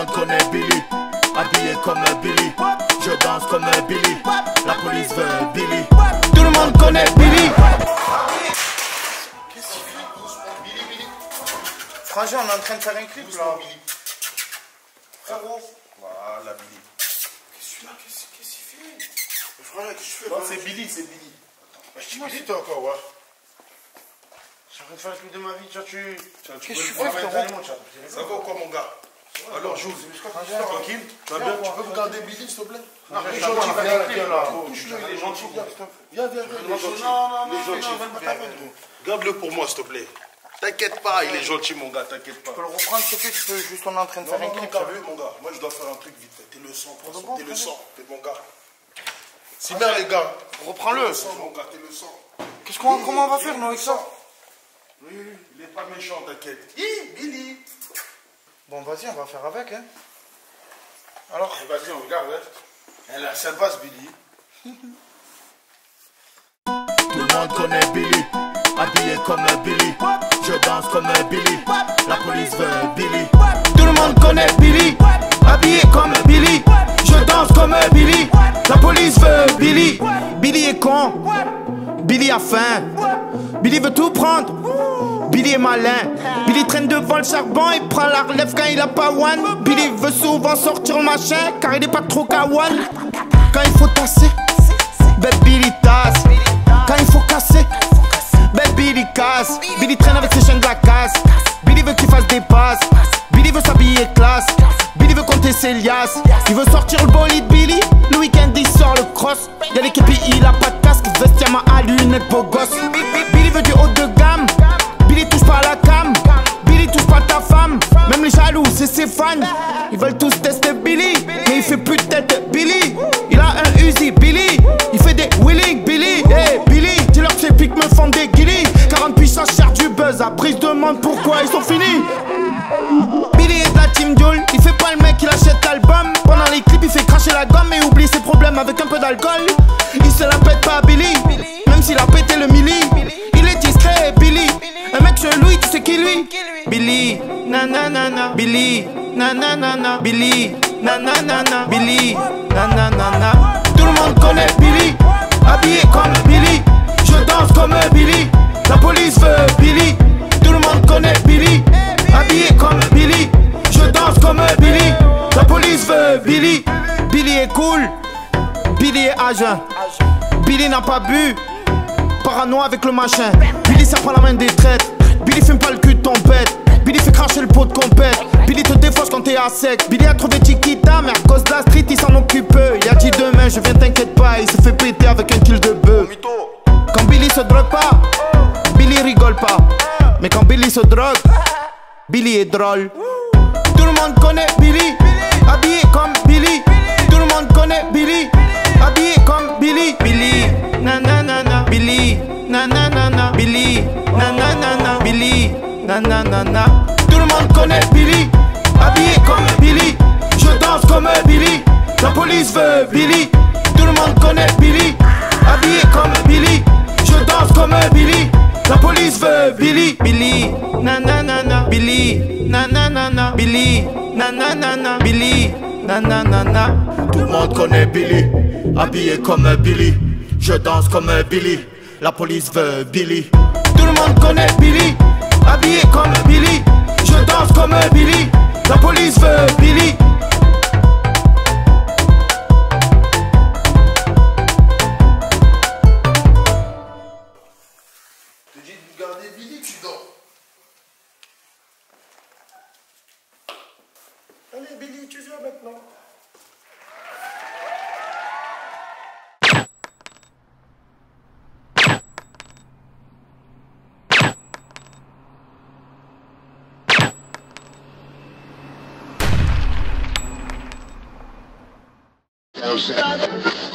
monde connaît Billy, habillé comme un Billy. Je danse comme un Billy, la police veut Billy. Tout le monde connaît Billy. Qu'est-ce qu'il fait? Billy. Frangin, on est en train de faire un clip là. Billy. Frérot. Voilà, Billy. Qu'est-ce qu'il fait? Frangin, qu'est-ce que tu fais? Non, c'est Billy. Je dis toi encore, ouais. Je suis en train de faire le clip de ma vie, tu qu'est-ce que tu fais, frérot? Ça va ou quoi, mon gars? Alors, Jules, tranquille, tu vas bien? Tu peux regarder Billy, s'il te plaît? Non, il est gentil, il est gentil. Viens. Non, garde-le pour moi, s'il te plaît. T'inquiète pas, il est gentil, mon gars, t'inquiète pas. Tu peux le reprendre, s'il te plaît, tu peux juste, on est en train de faire un clip. T'as vu, mon gars? Moi, je dois faire un truc vite fait. T'es le sang, t'es mon gars. C'est bien, les gars. Reprends-le. Mon gars, t'es le sang. Comment on va faire, nous, avec ça? Oui, il est pas méchant, t'inquiète. Billy. Bon, vas-y, on va faire avec, hein. Alors, vas-y, on regarde, hein. Elle est sympa, ce Billy. Tout le monde connaît Billy, habillé comme un Billy. Je danse comme un Billy, la police veut Billy. Tout le monde connaît Billy, habillé comme un Billy. Je danse comme un Billy, la police veut Billy. Billy est con, Billy a faim, Billy veut tout prendre. Billy est malin, Billy traîne devant le charbon, il prend la relève quand il a pas one. Billy veut souvent sortir le machin, car il est pas trop kawan. Quand il faut tasser, ben Billy tasse. Quand il faut casser, ben Billy casse. Billy traîne avec ses chaînes de la casse. Billy veut qu'il fasse des passes. Billy veut s'habiller classe. Billy veut compter ses liasses. Il veut sortir le bolide Billy. Le week-end il sort le cross. Y'a l'équipe il a pas de casque. Vestiaire à lunettes beau gosse. Billy veut du haut de gamme. Billy touche pas à la cam. Billy touche pas ta femme. Même les jaloux c'est ses fans. Ils veulent tous tester Billy, mais il fait plus de tête Billy. Il a un Uzi Billy. Il fait des wheeling Billy. Hey Billy, dis-leur que ces pics me font des guillis. 40 puissance cherche du buzz. Après ils se demandent pourquoi ils sont finis. Billy est de la team Joel. Il fait pas le mec, il achète l'album. Pendant les clips il fait cracher la gomme et oublie ses problèmes avec un peu d'alcool. Il se la pète pas Billy, même s'il a pété le milli. Il est discret Billy. Un mec chelou, tu sais qui lui? Billy, nanana, Billy, nanana, Billy, nanana, Billy, nanana. Tout le monde connaît Billy, habillé comme Billy. Je danse comme un Billy, la police veut Billy. Tout le monde connaît Billy, habillé comme Billy. Je danse comme un Billy, la police veut Billy. Billy est cool, Billy est à jeun. Billy n'a pas bu, parano avec le machin. Billy serre pas la main des traites. Billy fume pas le cul de ton bête. Billy fait cracher le pot de compète. Billy te défonce quand t'es à sec. Billy a trouvé Chiquita, mais à cause de la street il s'en occupe peu. Il a dit demain je viens t'inquiète pas. Il se fait péter avec un kill de bœuf. Quand Billy se drogue pas, Billy rigole pas. Mais quand Billy se drogue, Billy est drôle. Tout le monde connaît Billy, habillé comme Billy. Tout le monde connaît Billy, habillé comme Billy. Billy, nanana, Billy, nanana, Billy, nanana, Billy, nanana. Tout le monde connaît Billy, habillé comme Billy. Je danse comme un Billy, la police veut Billy. Tout le monde connaît Billy, habillé comme Billy. Je danse comme un Billy, la police veut Billy. Billy, nanana, Billy, nanana, Billy, nanana, Billy, nanana. Tout le monde connaît Billy, habillé comme un Billy. Je danse comme un Billy, la police veut Billy. Tout le monde connaît Billy, habillé comme Billy. Je danse comme un Billy, la police veut Billy. Je te dis de garder Billy, tu dors. Allez Billy, tu viens maintenant. No,